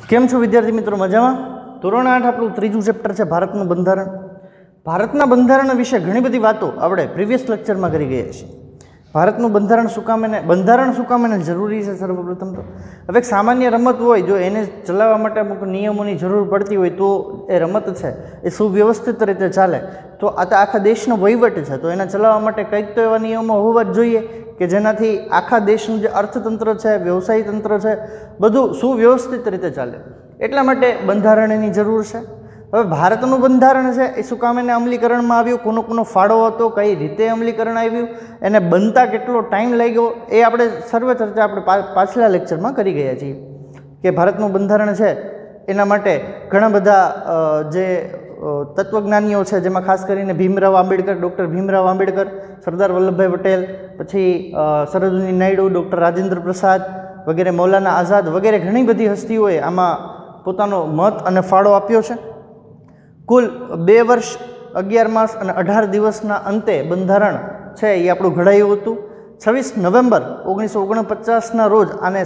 કેમ છો વિદ્યાર્થી મિત્રો? મજામાં? ધોરણ 8 આપણું ત્રીજું ચેપ્ટર છે ભારતનું બંધારણ. ભારતના બંધારણ વિશે ઘણી બધી વાતો આપણે પ્રીવિયસ લેક્ચરમાં કરી ગયા છીએ. ભારતનું બંધારણ શું કામ એને જરૂરી છે? સર્વપ્રથમ તો હવે એક સામાન્ય રમત હોય, જો એને ચલાવવા માટે અમુક નિયમોની જરૂર પડતી હોય તો એ રમત છે એ સુવ્યવસ્થિત રીતે ચાલે તો આ તો આખા દેશનો વહીવટ છે, તો એને ચલાવવા માટે કંઈક તો એવા નિયમો હોવા જ જોઈએ કે જેનાથી આખા દેશનું જે અર્થતંત્ર છે, વ્યવસાય તંત્ર છે, બધું સુવ્યવસ્થિત રીતે ચાલે. એટલા માટે બંધારણની જરૂર છે. હવે ભારતનું બંધારણ છે એ શું કામ એને અમલીકરણમાં આવ્યું, કોનો ફાળો હતો, કઈ રીતે અમલીકરણ આવ્યું, એને બનતા કેટલો ટાઈમ લાગ્યો, એ આપણે સર્વે ચર્ચા આપણે પાછલા લેક્ચરમાં કરી ગયા છીએ કે ભારતનું બંધારણ છે એના માટે ઘણા બધા જે તત્વજ્ઞાનીઓ છે, જેમાં ખાસ કરીને ભીમરાવ આંબેડકર, ડૉક્ટર ભીમરાવ આંબેડકર, સરદાર વલ્લભભાઈ પટેલ, પછી સરોજિની નાયડુ, ડૉક્ટર રાજેન્દ્ર પ્રસાદ વગેરે, મૌલાના આઝાદ વગેરે ઘણી બધી હસ્તીઓએ આમાં પોતાનો મત અને ફાળો આપ્યો છે. કુલ 2 વર્ષ 11 માસ અને 18 દિવસના અંતે બંધારણ છે એ આપણું ઘડાયું હતું. 26 નવેમ્બર 1949ના રોજ આને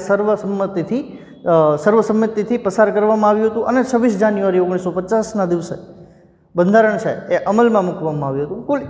સર્વસંમતિથી પસાર કરવામાં આવ્યું હતું અને 26 જાન્યુઆરી 1950ના દિવસે બંધારણ છે એ અમલમાં મૂકવામાં આવ્યું હતું. કુલ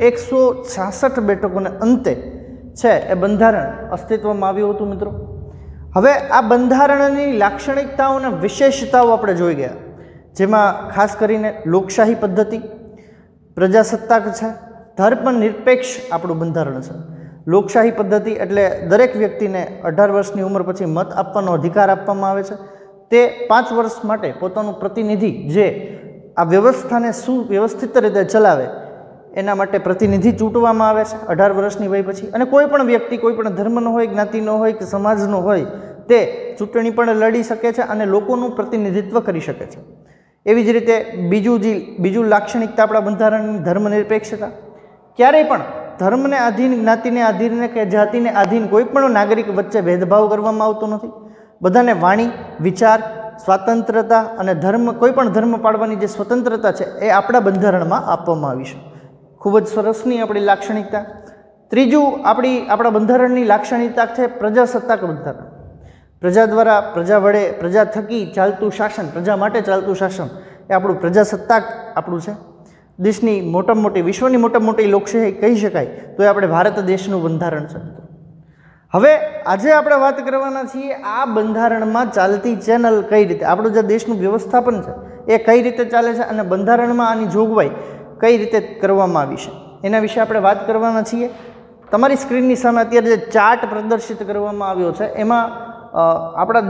166 બેઠકોને અંતે છે એ બંધારણ અસ્તિત્વમાં આવ્યું હતું મિત્રો. હવે આ બંધારણની લાક્ષણિકતાઓ અને વિશેષતાઓ આપણે જોઈ ગયા, જેમાં ખાસ કરીને લોકશાહી પદ્ધતિ, પ્રજાસત્તાક છે, ધર્મનિરપેક્ષ આપણું બંધારણ છે. લોકશાહી પદ્ધતિ એટલે દરેક વ્યક્તિને 18 વર્ષની ઉંમર પછી મત આપવાનો અધિકાર આપવામાં આવે છે. તે 5 વર્ષ માટે પોતાનું પ્રતિનિધિ જે આ વ્યવસ્થાને સુવ્યવસ્થિત રીતે ચલાવે એના માટે પ્રતિનિધિ ચૂંટવામાં આવે છે 18 વર્ષની વય પછી. અને કોઈ પણ વ્યક્તિ કોઈ પણ ધર્મનો હોય, જ્ઞાતિનો હોય કે સમાજનો હોય તે ચૂંટણી પણ લડી શકે છે અને લોકોનું પ્રતિનિધિત્વ કરી શકે છે. એવી જ રીતે બીજું લાક્ષણિકતા આપણા બંધારણની ધર્મનિરપેક્ષતા. ક્યારેય પણ ધર્મને આધીન, જ્ઞાતિને આધીન કે જાતિને આધીન કોઈ પણ નાગરિક વચ્ચે ભેદભાવ કરવામાં આવતો નથી. બધાને વાણી, વિચાર, સ્વાતંત્રતા અને કોઈ પણ ધર્મ પાળવાની જે સ્વતંત્રતા છે એ આપણા બંધારણમાં આપવામાં આવી છે. ખૂબ જ સરસની આપણી લાક્ષણિકતા. ત્રીજું આપણા બંધારણની લાક્ષણિકતા છે પ્રજાસત્તાક બંધારણ. પ્રજા દ્વારા, પ્રજા વડે, પ્રજા થકી ચાલતું શાસન, પ્રજા માટે ચાલતું શાસન એ આપણું પ્રજાસત્તાક આપણું છે. દેશની વિશ્વની મોટામાં મોટી લોકશાહી કહી શકાય તો એ આપણે ભારત દેશનું બંધારણ છે. હવે આજે આપણે વાત કરવાના છીએ આ બંધારણમાં ચાલતી ચેનલ કઈ રીતે, આપણું જે દેશનું વ્યવસ્થાપન છે એ કઈ રીતે ચાલે છે અને બંધારણમાં આની જોગવાઈ કઈ રીતે કરવામાં આવી છે એના વિશે આપણે વાત કરવાના છીએ. તમારી સ્ક્રીનની સામે અત્યારે જે ચાર્ટ પ્રદર્શિત કરવામાં આવ્યો છે એમાં આપણા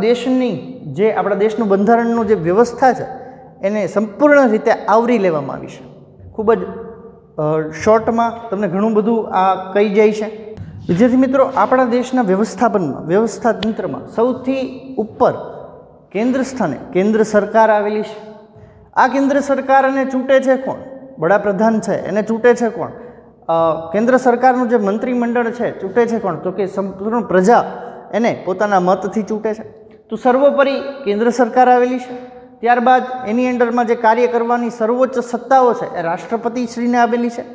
દેશનું બંધારણનું જે વ્યવસ્થા છે એને સંપૂર્ણ રીતે આવરી લેવામાં આવી છે. ખૂબ જ શોર્ટમાં તમને ઘણું બધું આ કહી જાય છે. વિદ્યાર્થી મિત્રો, આપણા દેશના વ્યવસ્થા તંત્રમાં સૌથી ઉપર કેન્દ્ર સ્થાને કેન્દ્ર સરકાર આવેલી છે. આ કેન્દ્ર સરકારને ચૂંટે છે કોણ? વડાપ્રધાન છે એને ચૂંટે છે કોણ? કેન્દ્ર સરકારનું જે મંત્રીમંડળ છે ચૂંટે છે કોણ? તો કે સંપૂર્ણ પ્રજા એને પોતાના મતથી ચૂંટે છે. તો સર્વોપરી કેન્દ્ર સરકાર આવેલી છે. ત્યારબાદ એની અંડરમાં જે કાર્ય કરવાની સર્વોચ્ચ સત્તાઓ છે એ રાષ્ટ્રપતિ શ્રીને આવેલી છે.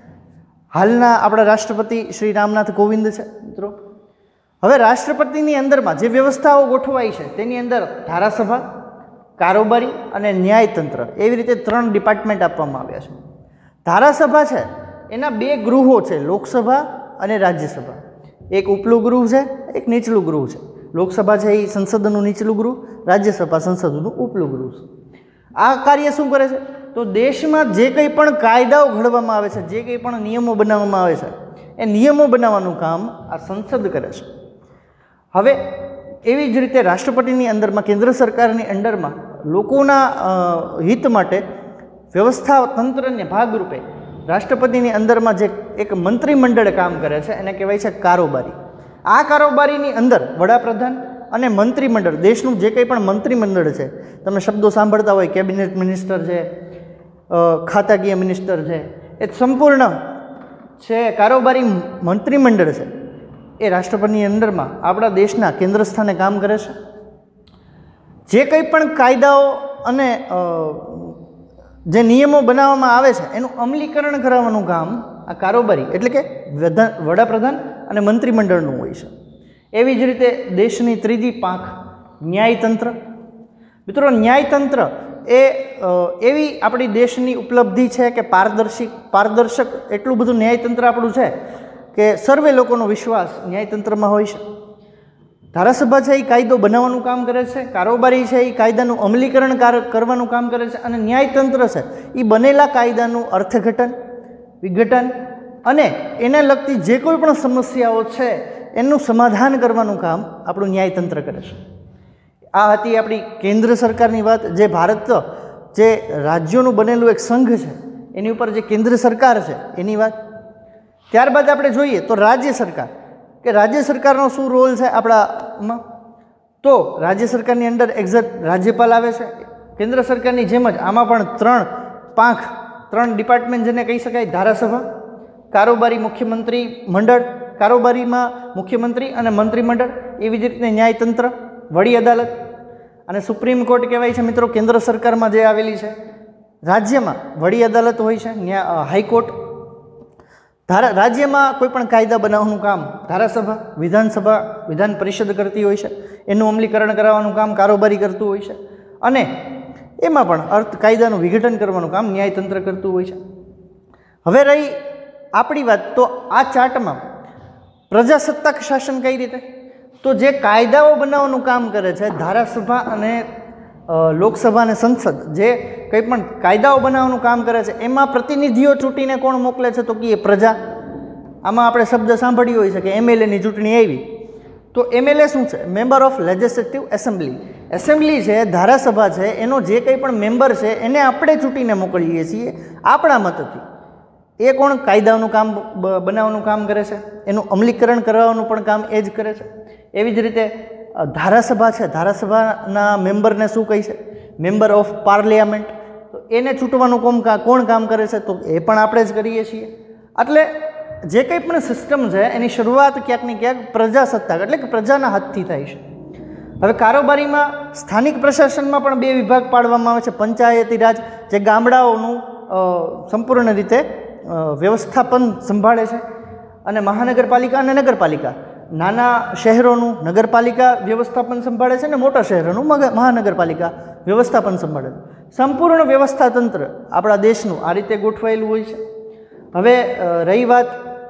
હાલના આપણા રાષ્ટ્રપતિ શ્રી રામનાથ કોવિંદ છે મિત્રો. હવે રાષ્ટ્રપતિની અંદરમાં જે વ્યવસ્થાઓ ગોઠવાઈ છે તેની અંદર ધારાસભા, કારોબારી અને ન્યાયતંત્ર એવી રીતે 3 ડિપાર્ટમેન્ટ આપવામાં આવ્યા છે. ધારાસભા છે એના 2 ગૃહો છે, લોકસભા અને રાજ્યસભા. એક ઉપલું ગૃહ છે, એક નીચલું ગૃહ છે. લોકસભા છે એ સંસદનું નીચલું ગૃહ, રાજ્યસભા સંસદનું ઉપલું ગૃહ છે. આ કાર્ય શું કરે છે? તો દેશમાં જે કંઈ પણ કાયદાઓ ઘડવામાં આવે છે, જે કંઈ પણ નિયમો બનાવવામાં આવે છે એ નિયમો બનાવવાનું કામ આ સંસદ કરે છે. હવે એવી જ રીતે રાષ્ટ્રપતિની અંદરમાં, કેન્દ્ર સરકારની અંડરમાં લોકોના હિત માટે વ્યવસ્થા તંત્રને ભાગરૂપે રાષ્ટ્રપતિની અંદરમાં જે એક મંત્રીમંડળ કામ કરે છે એને કહેવાય છે કારોબારી. આ કારોબારીની અંદર વડાપ્રધાન અને મંત્રીમંડળ, દેશનું જે કંઈ પણ મંત્રીમંડળ છે, તમે શબ્દો સાંભળતા હોય, કેબિનેટ મિનિસ્ટર છે, ખાતાકીય મિનિસ્ટર છે, એ સંપૂર્ણ છે કારોબારી મંત્રીમંડળ છે એ રાષ્ટ્રપતિની અંદરમાં આપણા દેશના કેન્દ્ર સ્થાને કામ કરે છે. જે કંઈ પણ કાયદાઓ અને જે નિયમો બનાવવામાં આવે છે એનું અમલીકરણ કરાવવાનું કામ આ કારોબારી એટલે કે વડાપ્રધાન અને મંત્રીમંડળનું હોય છે. એવી જ રીતે દેશની ત્રીજી પાંખ ન્યાયતંત્ર. મિત્રો ન્યાયતંત્ર એ એવી આપણી દેશની ઉપલબ્ધિ છે કે પારદર્શક એટલું બધું ન્યાયતંત્ર આપણું છે કે સર્વે લોકોનો વિશ્વાસ ન્યાયતંત્રમાં હોય છે. ધારાસભા છે એ કાયદો બનાવવાનું કામ કરે છે, કારોબારી છે એ કાયદાનું અમલીકરણ કરવાનું કામ કરે છે, અને ન્યાયતંત્ર છે એ બનેલા કાયદાનું અર્થઘટન, વિઘટન અને એને લગતી જે કોઈ પણ સમસ્યાઓ છે એનું સમાધાન કરવાનું કામ આપણું ન્યાયતંત્ર કરે છે. આ હતી આપણી કેન્દ્ર સરકારની વાત. જે ભારત જે રાજ્યોનું બનેલું એક સંઘ છે એની ઉપર જે કેન્દ્ર સરકાર છે એની વાત. ત્યારબાદ આપણે જોઈએ તો રાજ્ય સરકાર, કે રાજ્ય સરકારનો શું રોલ છે આપણામાં. તો રાજ્ય સરકારની અંદર એક્ઝેક્ટ રાજ્યપાલ આવે છે. કેન્દ્ર સરકારની જેમ જ આમાં પણ ત્રણ ડિપાર્ટમેન્ટ જેને કહી શકાય: ધારાસભા, કારોબારી મુખ્યમંત્રી મંડળ, કારોબારીમાં મુખ્યમંત્રી અને મંત્રીમંડળ, એવી જ રીતે ન્યાયતંત્ર, વડી અદાલત અને સુપ્રીમ કોર્ટ કહેવાય છે મિત્રો કેન્દ્ર સરકારમાં જે આવેલી છે. રાજ્યમાં વડી અદાલત હોય છે, હાઈકોર્ટ. રાજ્યમાં કોઈ પણ કાયદા બનાવવાનું કામ ધારાસભા, વિધાનસભા, વિધાન પરિષદ કરતી હોય છે. એનું અમલીકરણ કરાવવાનું કામ કારોબારી કરતું હોય છે, અને એમાં પણ કાયદાનું વિઘટન કરવાનું કામ ન્યાયતંત્ર કરતું હોય છે. હવે રહી આપણી વાત, તો આ ચાર્ટમાં પ્રજાસત્તાક શાસન કઈ રીતે, તો જે કાયદાઓ બનાવવાનું કામ કરે છે ધારાસભા અને લોકસભા અને સંસદ, જે કંઈ પણ કાયદાઓ બનાવવાનું કામ કરે છે એમાં પ્રતિનિધિઓ ચૂંટીને કોણ મોકલે છે, તો કે એ પ્રજા. આમાં આપણે શબ્દ સાંભળ્યો હોય છે કે એમએલએની ચૂંટણી આવી, તો એમએલએ શું છે? Member of legislative assembly. Assembly છે, ધારાસભા છે, એનો જે કંઈ પણ મેમ્બર છે એને આપણે ચૂંટીને મોકલીએ છીએ આપણા મતથી. એ કોણ? કાયદાનું કામ બનાવવાનું કામ કરે છે, એનું અમલીકરણ કરવાનું પણ કામ એ જ કરે છે. એવી જ રીતે ધારાસભા છે, ધારાસભાના મેમ્બરને શું કહે છે? Member of parliament. તો એને ચૂંટવાનું કોણ કામ કરે છે? તો એ પણ આપણે જ કરીએ છીએ. એટલે જે કંઈ પણ સિસ્ટમ છે એની શરૂઆત ક્યાંક ને ક્યાંક પ્રજાસત્તાક એટલે કે પ્રજાના હાથથી થાય છે. હવે કારોબારીમાં સ્થાનિક પ્રશાસનમાં પણ બે વિભાગ પાડવામાં આવે છે: પંચાયતી રાજ, જે ગામડાઓનું સંપૂર્ણ રીતે વ્યવસ્થાપન સંભાળે છે, અને મહાનગરપાલિકા અને નગરપાલિકા. નાના શહેરોનું નગરપાલિકા વ્યવસ્થાપન સંભાળે છે, અને મોટા શહેરોનું મહાનગરપાલિકા વ્યવસ્થાપન સંભાળે છે. સંપૂર્ણ વ્યવસ્થા તંત્ર આપણા દેશનું આ રીતે ગોઠવાયેલું હોય છે. હવે રહી વાત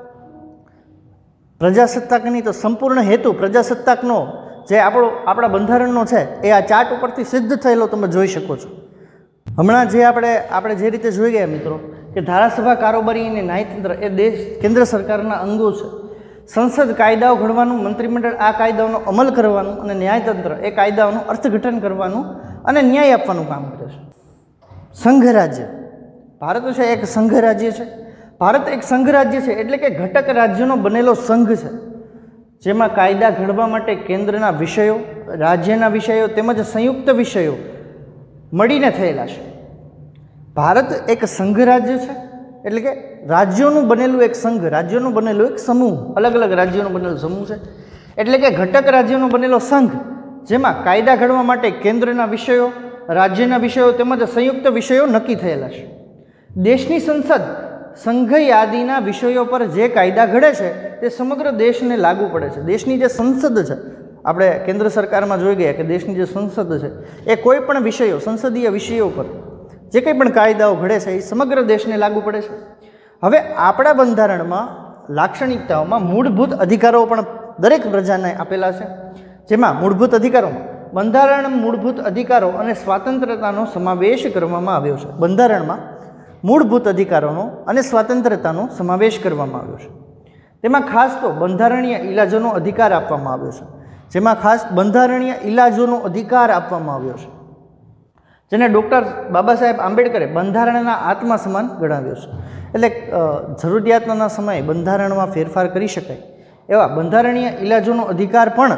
પ્રજાસત્તાકની, તો સંપૂર્ણ હેતુ પ્રજાસત્તાકનો જે આપણા બંધારણનો છે એ આ ચાર્ટ ઉપરથી સિદ્ધ થયેલો તમે જોઈ શકો છો. હમણાં જે આપણે જે રીતે જોઈ ગયા મિત્રો કે ધારાસભા, કારોબારી અને ન્યાયતંત્ર એ કેન્દ્ર સરકારના અંગો છે. સંસદ કાયદાઓ ઘડવાનું, મંત્રીમંડળ આ કાયદાઓનો અમલ કરવાનું, અને ન્યાયતંત્ર એ કાયદાઓનું અર્થઘટન કરવાનું અને ન્યાય આપવાનું કામ કરે છે. સંઘ રાજ્ય ભારત છે એક સંઘ રાજ્ય છે. ભારત એક સંઘ રાજ્ય છે એટલે કે ઘટક રાજ્યોનો બનેલો સંઘ છે, જેમાં કાયદા ઘડવા માટે કેન્દ્રના વિષયો, રાજ્યના વિષયો તેમજ સંયુક્ત વિષયો મળીને થયેલા છે. ભારત એક સંઘ રાજ્ય છે એટલે કે રાજ્યોનું બનેલું એક સંઘ, રાજ્યોનું બનેલું એક સમૂહ, અલગ અલગ રાજ્યોનું બનેલું સમૂહ છે. એટલે કે ઘટક રાજ્યોનો બનેલો સંઘ, જેમાં કાયદા ઘડવા માટે કેન્દ્રના વિષયો, રાજ્યના વિષયો તેમજ સંયુક્ત વિષયો નક્કી થયેલા છે. દેશની સંસદ સંઘ યાદીના વિષયો પર જે કાયદા ઘડે છે તે સમગ્ર દેશને લાગુ પડે છે. દેશની જે સંસદ છે, આપણે કેન્દ્ર સરકારમાં જોઈ ગયા કે દેશની જે સંસદ છે એ કોઈ પણ વિષયો, સંસદીય વિષયો પર જે કંઈ પણ કાયદાઓ ઘડે છે એ સમગ્ર દેશને લાગુ પડે છે. હવે આપણા બંધારણમાં લાક્ષણિકતાઓમાં મૂળભૂત અધિકારો પણ દરેક પ્રજાને આપેલા છે, જેમાં મૂળભૂત અધિકારોમાં બંધારણ મૂળભૂત અધિકારો અને સ્વાતંત્રતાનો સમાવેશ કરવામાં આવ્યો છે. બંધારણમાં મૂળભૂત અધિકારોનો અને સ્વાતંત્રતાનો સમાવેશ કરવામાં આવ્યો છે. તેમાં ખાસ તો બંધારણીય ઇલાજોનો અધિકાર આપવામાં આવ્યો છે, જેમાં ખાસ બંધારણીય ઇલાજોનો અધિકાર આપવામાં આવ્યો છે, જેને ડૉક્ટર બાબા સાહેબ આંબેડકરે બંધારણના આત્મા સમાન ગણાવ્યો છે. એટલે જરૂરિયાતના સમયે બંધારણમાં ફેરફાર કરી શકાય એવા બંધારણીય ઇલાજોનો અધિકાર પણ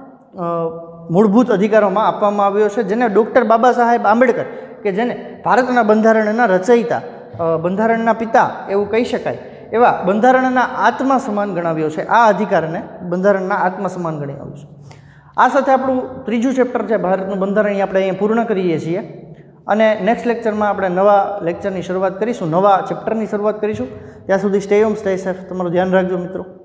મૂળભૂત અધિકારોમાં આપવામાં આવ્યો છે, જેને ડૉક્ટર બાબા સાહેબ આંબેડકર, કે જેને ભારતના બંધારણના રચયિતા, બંધારણના પિતા એવું કહી શકાય, એવા બંધારણના આત્મા સમાન ગણાવ્યો છે. આ અધિકારને બંધારણના આત્મા સમાન ગણાવ્યો છે. આ સાથે આપણું ત્રીજું ચેપ્ટર છે ભારતનું બંધારણ આપણે અહીંયા પૂર્ણ કરીએ છીએ, અને નેક્સ્ટ લેક્ચરમાં આપણે નવા લેક્ચરની શરૂઆત કરીશું, નવા ચેપ્ટરની શરૂઆત કરીશું. ત્યાં સુધી સ્ટે હોમ, સ્ટે સેફ. તમારું ધ્યાન રાખજો મિત્રો.